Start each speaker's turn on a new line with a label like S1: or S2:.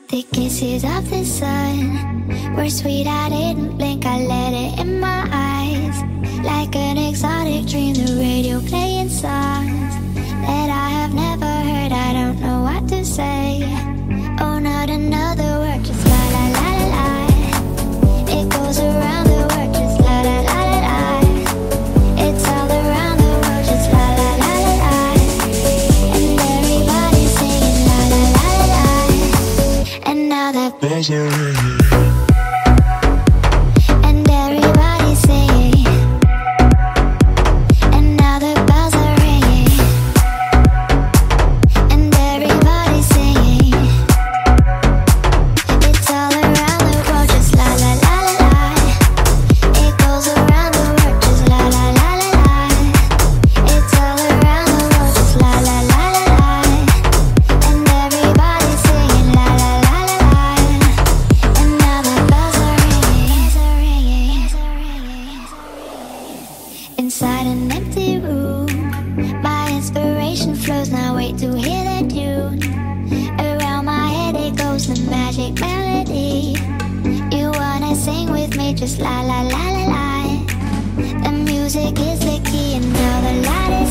S1: The kisses of the sun were sweet, I didn't blink, I let it in my eyes. Like an exotic dream, the radio playing songs that I have never heard, I don't know what to say. Oh, not another word, just la la la la la. It goes around the world, just la la la la la. It's all around the world, just la la la la la. And everybody's singing la la la la la. And now the bells are ringing. And everybody's singing. And now the bells are ringing. And everybody's singing. It's all around the world, just la la la la la. It goes around the world, just la la la la la. It's all around the world, just la la la la la. And everybody's singing la la la la la. And now the bells are ringing. Inside an empty room, my inspiration flows, now wait to hear the tune. Around my head it goes, the magic melody. You wanna sing with me, just la la la la la. The music is the key and now the light is